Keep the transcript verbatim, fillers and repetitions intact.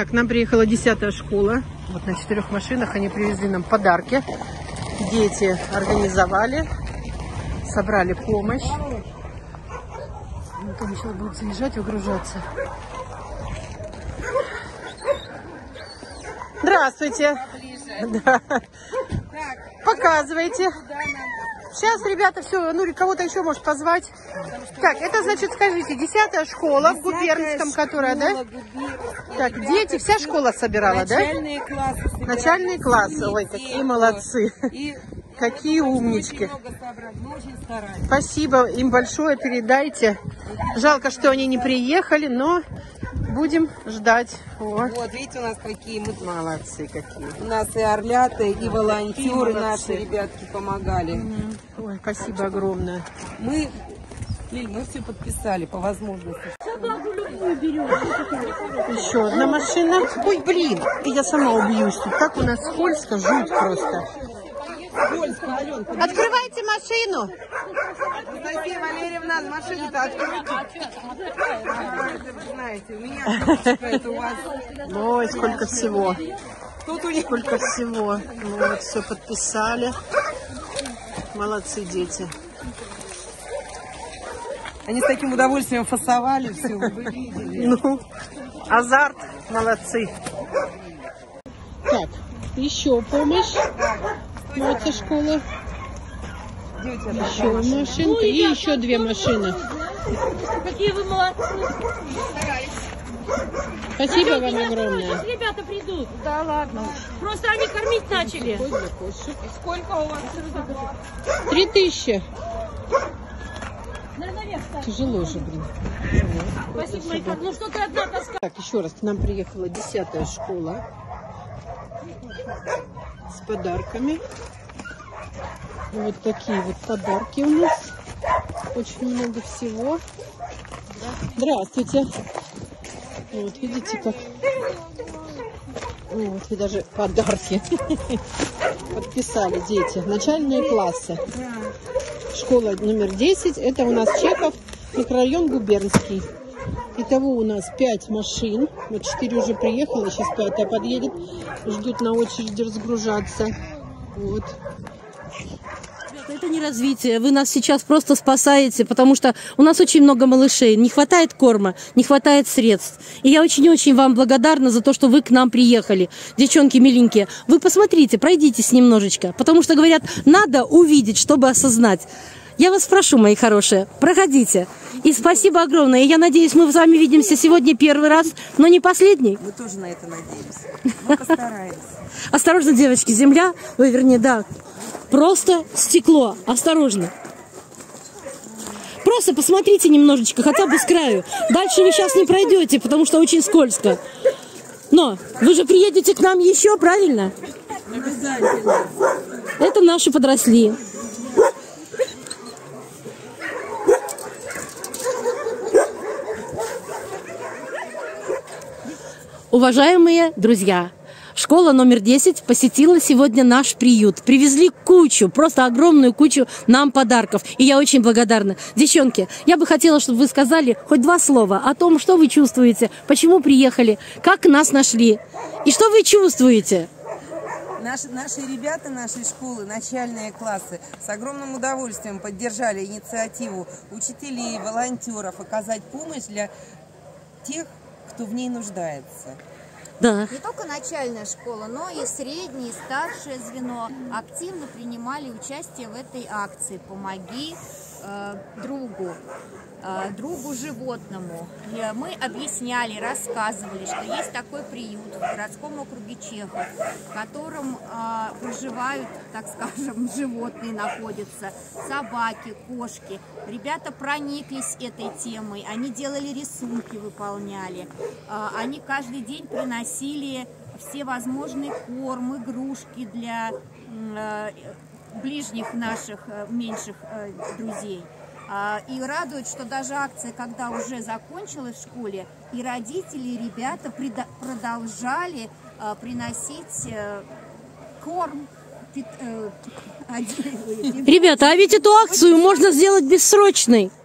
к нам приехала десятая школа. Вот на четырех машинах они привезли нам подарки. Дети организовали, собрали помощь. Вот они сейчас будут заезжать, выгружаться. Здравствуйте. Да. Показывайте. Сейчас, ребята, все, ну, кого-то еще может позвать. Так, это значит, скажите, десятая школа в Губернском, которая, да? Так, дети, вся школа собирала, да? Начальные классы. Начальные классы. Ой, какие молодцы. Какие умнички. Спасибо им большое, передайте. Жалко, что они не приехали, но будем ждать. Вот, вот видите, у нас какие мы молодцы какие. У нас и орлята, и волонтеры наши ребятки помогали. Угу. Ой, спасибо огромное. Мы, Лиль, мы все подписали по возможности. Еще одна машина. Ой, блин, я сама убьюсь тут. Как у нас скользко, жуть просто. Открывайте машину. София Валерьевна, машину-то откройте. Вы знаете, у меня это у вас. Ой, сколько всего. Тут у них сколько всего. Вот, все подписали. Молодцы дети. Они с таким удовольствием фасовали все, вы видели. Ну, азарт, молодцы. Так, еще помощь. Вот эта школа. Еще машинка и еще две машины. Какие вы молодцы! Спасибо вам огромное. Ребята придут. Да ладно. Просто они кормить начали. Сколько у вас? Три тысячи. Тяжело же, блин. Спасибо, мои. Ну что ты одна таскаешь? Так, еще раз, к нам приехала десятая школа с подарками. Вот такие вот подарки у нас. Очень много всего. Здравствуйте. Вот, видите, как... Вот, и даже подарки подписали дети. Начальные классы. Школа номер десять. Это у нас Чехов, микрорайон Губернский. Итого у нас пять машин. Вот четыре уже приехало, сейчас пятая подъедет. Ждут на очереди разгружаться. Вот. Это не развитие. Вы нас сейчас просто спасаете, потому что у нас очень много малышей. Не хватает корма, не хватает средств. И я очень-очень вам благодарна за то, что вы к нам приехали. Девчонки миленькие, вы посмотрите, пройдитесь немножечко. Потому что, говорят, надо увидеть, чтобы осознать. Я вас прошу, мои хорошие, проходите. И спасибо огромное. И я надеюсь, мы с вами видимся сегодня первый раз, но не последний. Мы тоже на это надеемся. Мы постараемся. Осторожно, девочки, земля, ой, вернее, да, просто стекло. Осторожно. Просто посмотрите немножечко, хотя бы с краю. Дальше вы сейчас не пройдете, потому что очень скользко. Но вы же приедете к нам еще, правильно? Обязательно. Это наши подросли. Уважаемые друзья, школа номер десять посетила сегодня наш приют. Привезли кучу, просто огромную кучу нам подарков. И я очень благодарна. Девчонки, я бы хотела, чтобы вы сказали хоть два слова о том, что вы чувствуете, почему приехали, как нас нашли и что вы чувствуете. Наши, наши ребята нашей школы, начальные классы, с огромным удовольствием поддержали инициативу учителей, волонтеров оказать помощь для тех, кто в ней нуждается. Да. Не только начальная школа, но и среднее, и старшее звено активно принимали участие в этой акции «Помоги э, другу». другу животному. И мы объясняли, рассказывали, что есть такой приют в городском округе Чехов, в котором э, проживают, так скажем, животные находятся, собаки, кошки. Ребята прониклись этой темой, они делали рисунки, выполняли. Э, они каждый день приносили все возможные корм, игрушки для э, ближних наших э, меньших э, друзей. И радует, что даже акция, когда уже закончилась в школе, и родители, и ребята продолжали приносить корм. Ребята, а ведь эту акцию можно сделать бессрочной.